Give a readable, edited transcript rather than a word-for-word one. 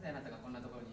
ぜあなたがこんなところに